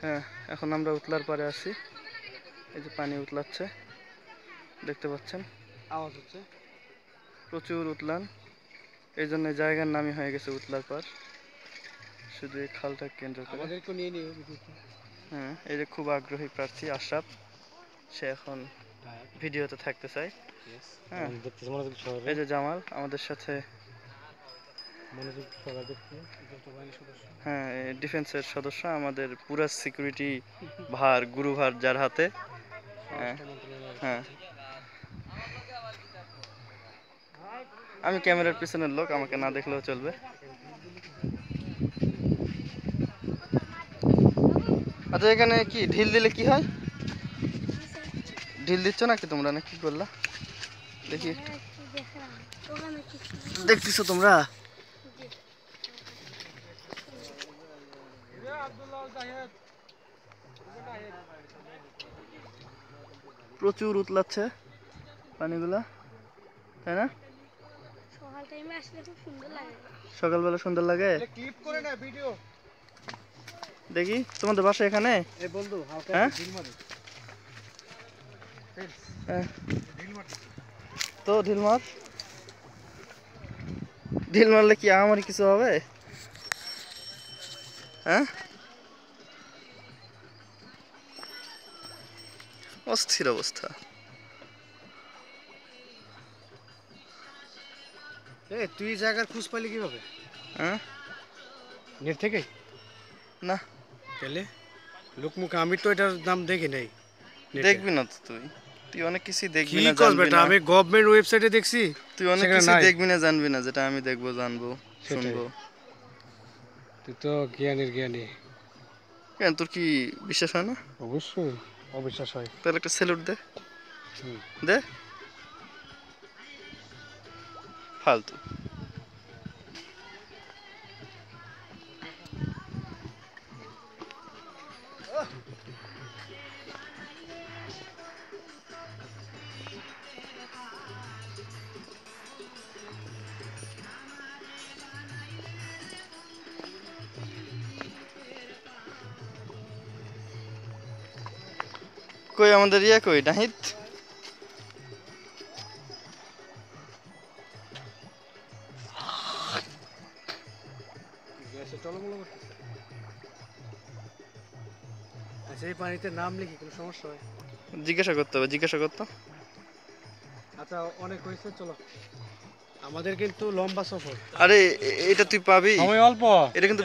হ্যাঁ, এখন আমরা উতলার পারে আছি। এই যে পানি উতলাচ্ছে, দেখতে পাচ্ছেন, আওয়াজ হচ্ছে, প্রচুর উতলান। এই জন্য জায়গার নামই হয়ে গেছে উতলার পার, শুধু এই খালটা কেন্দ্র করে। আমাদেরকে নিয়ে নিয়ে হ্যাঁ, এই যে খুব আগ্রহী প্রার্থী আশরাফ, সে এখন ভিডিওতে থাকতে চায়। হ্যাঁ, এই যে জামাল আমাদের সাথে, হ্যাঁ, ডিফেন্সের সদস্য, আমাদের পুরো সিকিউরিটি ভার গুরুভার যার হাতে। হ্যাঁ, হ্যাঁ, আমি ক্যামেরার পিছনের লোক, আমাকে না দেখলেও চলবে। আচ্ছা, এখানে কি ঢিল দিলে কি হয়? ঢিল দিচ্ছ নাকি তোমরা, না কি করলা? দেখি একটু, দেখতেছো তোমরা? প্রচুর উতলাচ্ছে পানিগুলা, তাই না? সকালবেলা সুন্দর লাগে। দেখি তোমাদের বাসা এখানে? হ্যাঁ, তো ঢিল মার, ঢিল মারলে কি আমার কিছু হবে? হ্যাঁ, অস্থির অবস্থা। তুই জায়গার খোঁজ পাইলি কিভাবে? হ্যাঁ, নেট থেকে না, তাহলে লোকমুখে আমি তো এটার নাম দেখি নাই। দেখবি না তো তুই, তুই অনেক কিছু দেখবি কি না, কস জানবি বেটা, না। আমি গভর্নমেন্ট ওয়েবসাইটে দেখছি তুই অনেক সেখানে কিছু নাই। দেখবি না, জানবি না, যেটা আমি দেখবো, জানবো, সেটাই, শুনবো। তুই তো জ্ঞানীর জ্ঞানী। কেন, তোর কি বিশ্বাস হয় না? অবশ্যই অবিশ্বাস হয়। তাহলে একটা স্যালুট দে, দে, ফালতু। কই আমাদের ইয়া, কই নাহিদ? আচ্ছা, এই পানিতে নাম লিখি কোনো সমস্যা হয়? জিজ্ঞাসা করতে হবে, জিজ্ঞাসা করতো। আচ্ছা, অনেক হয়েছে, চলো। আমাদের কিন্তু লম্বা সফর। আরে এটা তুই পাবি, সময় অল্প, এটা কিন্তু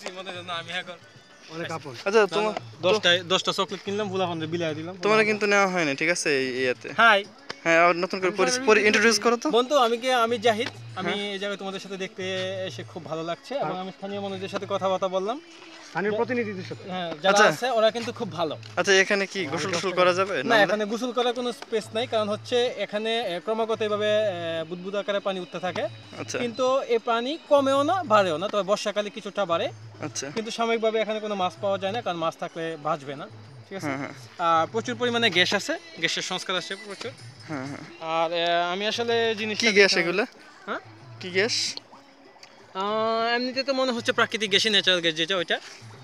অনেক আপন। আচ্ছা, তোমার 10টা চকলেট কিনলাম, বুলাফানদের বিলাই দিলাম। তোমার কিন্তু নেওয়া হয়নি, ঠিক আছে, এই ইয়াতে। হাই, হ্যাঁ, আবার নতুন করে ইন্ট্রোডিউস করো তো। বন্ধু, আমি জাহিদ। আমি এই জায়গায় তোমাদের সাথে দেখতে এসে খুব ভালো লাগছে, এবং আমি স্থানীয় মানুষদের সাথে কথাবার্তা বললাম, স্থানীয় প্রতিনিধিদের সাথে। হ্যাঁ, যারা আছে ওরা কিন্তু খুব ভালো। আচ্ছা, এখানে কি গোসল টোসল করা যাবে? না, এখানে গোসল করার কোনো স্পেস নাই, কারণ হচ্ছে এখানে ক্রমাগত এভাবে বুদবুদ আকারে পানি উঠতে থাকে। আচ্ছা, কিন্তু এই পানি কমেও না বাড়েও না, তবে বর্ষাকালে কিছুটা বাড়ে। আচ্ছা, কিন্তু সাময়িকভাবে এখানে কোনো মাছ পাওয়া যায় না, কারণ মাছ থাকলে বাঁচবে না, ঠিক আছে। আর প্রচুর পরিমাণে গ্যাস আছে, গ্যাসের সংস্কার আছে প্রচুর। হ্যাঁ, হ্যাঁ। আর আমি আসলে জিনিস কি গ্যাস এগুলো? হ্যাঁ, কি গ্যাস? এমনিতে তো মনে হচ্ছে প্রাকৃতিক গ্যাসই, ন্যাচারাল গ্যাস যেটা, ওইটা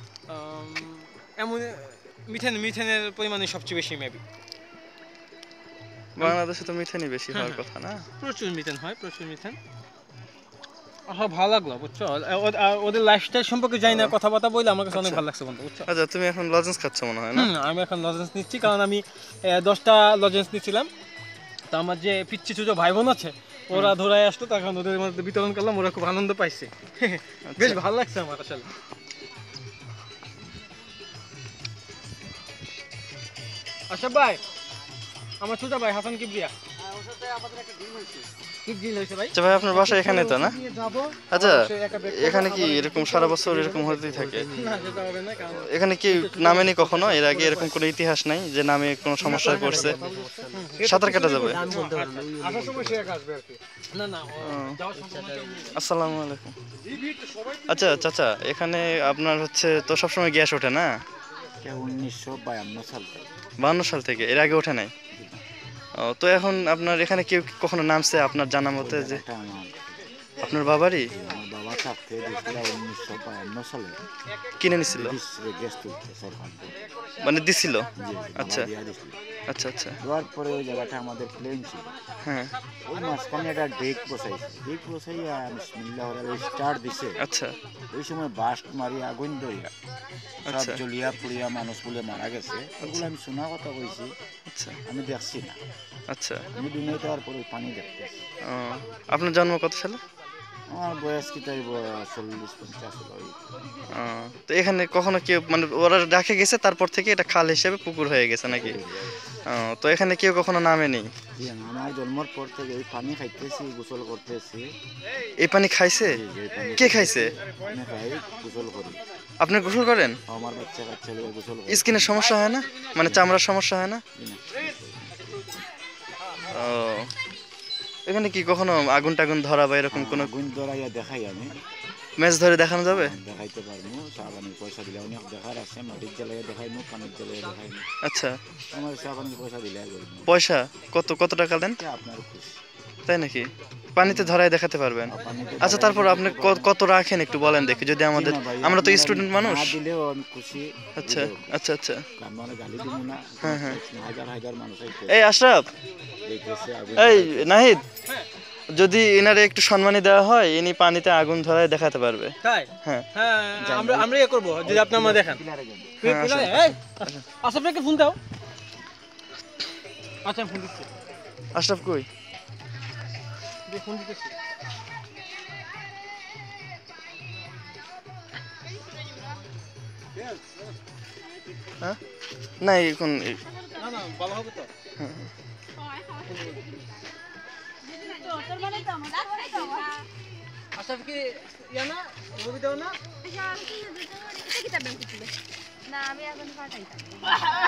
এমন মিথেনের পরিমাণই সবচেয়ে বেশি মেবি। বাংলাদেশে তো মিথেনই বেশি হওয়ার কথা না? প্রচুর মিথেন হয়, প্রচুর মিথেন। ভালো লাগলো, বুঝছো, ওদের লাইফস্টাইল সম্পর্কে জানি না, কথাবার্তা বলে আমার কাছে অনেক ভালো লাগছে বন্ধু, বুঝছো। আচ্ছা, তুমি এখন লজেন্স খাচ্ছ মনে হয় না? আমি এখন লজেন্স নিচ্ছি, কারণ আমি 10টা লজেন্স নিচ্ছিলাম। তো আমার যে পিচ্ছি ছোট ভাই বোন আছে, ওরা ধরাই আসতো, তখন ওদের মধ্যে বিতরণ করলাম, ওরা খুব আনন্দ পাইছে। বেশ ভালো লাগছে আমার আসলে। আচ্ছা ভাই, আমার ছোট ভাই হাসান কিবরিয়া, আচ্ছা ভাই, আপনার বাসা এখানে তো না? আচ্ছা, এখানে কি এরকম সারা বছর এরকম হতেই থাকে? এখানে কি নামেনি কখনো এর আগে? এরকম কোনো ইতিহাস নাই যে নামে কোনো সমস্যায় পড়ছে? সাঁতার কাটা যাবে? আসসালামু আলাইকুম। আচ্ছা চাচা, এখানে আপনার হচ্ছে তো সবসময় গ্যাস ওঠে না? 1952 সাল থেকে। 52 সাল থেকে? এর আগে ওঠে নাই? তো এখন আপনার এখানে কেউ কখনো নামছে আপনার জানা মতে? যে আপনার বাবারই? আমার বাবা থাকতে দিয়েছিল 1952 সালে কিনে নিছিল গ্যাস তুলতে সরকার মানে দিছিল জি আচ্ছা দিয়া দিয়েছিল। আচ্ছা আচ্ছা দেওয়ার পরে ওই জায়গাটা আমাদের প্লেন ছিল, হ্যাঁ ওই মাঝখানে একটা ডেক বসাইছে, ডেক বসাইয়া বিসমিল্লাহ স্টার্ট দিছে। আচ্ছা ওই সময় বাস্ট মারি আগুন ধরিয়া সব আচ্ছা জ্বলিয়া পুড়িয়া মানুষ বলে মারা গেছে, এগুলো আমি শোনা কথা কইছি, আচ্ছা আমি দেখছি না। আচ্ছা আমি দুনিয়ায় যাওয়ার পরে ওই পানি দেখতেছি। ও, আপনার জন্ম কত সালে? আমার বয়স কি তাই 40-50 হলো। ও, তো এখানে কখনো কেউ মানে ওরা রাখে গেছে তারপর থেকে এটা খাল হিসেবে পুকুর হয়ে গেছে নাকি? ও, তো এখানে কেউ কখনো নামেনি? জি, আমার জন্মের পর থেকে এই পানি খাইতেছি, গোসল করতেছি। এই পানি খাইছে? জি, এই পানি কে খাইছে? আমি খাই, গোসল করি। আপনি গোসল করেন? আমার বাচ্চা কাচ্চা লোক গোসল করে। স্কিনের সমস্যা হয় না, মানে চামড়ার সমস্যা হয় না? জি না। ও, এখানে কি কখনো আগুন টাগুন ধরা বা এরকম কোনো আগুন ধরাইয়া দেখাই আমি, ম্যাচ ধরে দেখানো যাবে? দেখাইতে পারবো, সাবানের পয়সা দিলে অনেক দেখার আছে, মাটির জ্বালাইয়া দেখাইমু, পানির জ্বালাইয়া দেখাইমু। আচ্ছা, আমার সাবানের পয়সা দিলে করবো, পয়সা কত কত টাকা দেন? আপনার খুশি। তাই নাকি? পানিতে ধরায় দেখাতে পারবেন? পানিতে আচ্ছা, তারপর আপনি কত রাখেন একটু বলেন দেখি, যদি আমাদের, জি না ভাই, আমরা তো আপনারা স্টুডেন্ট মানুষ। না দিলেও আমি খুশি। আচ্ছা আচ্ছা আচ্ছা। আমরা গালি দিব না। হ্যাঁ, হ্যাঁ। হাজার হাজার মানুষ এই আশরাফ, দেখতেছে আগুন এই জ্বালাইতেছে। নাহিদ, যদি এনারে একটু সম্মানী দেওয়া হয় ইনি পানিতে আগুন ধরায় দেখাতে পারবে। তাই হ্যাঁ হ্যাঁ, আমরা ইয়ে করবো যদি আপনি আমার দেখান। পিলারে যান। আশরাফকে ফোন দাও। আচ্ছা, আমি ফোন দিচ্ছি, আশরাফ কই? ফোন দিতেছি। হ্যাঁ না, এখন না না, ভালো হবে তো। আশরাফ কি ইয়া না, ছবি দাও না? না আমি এখন পাঠাইতাম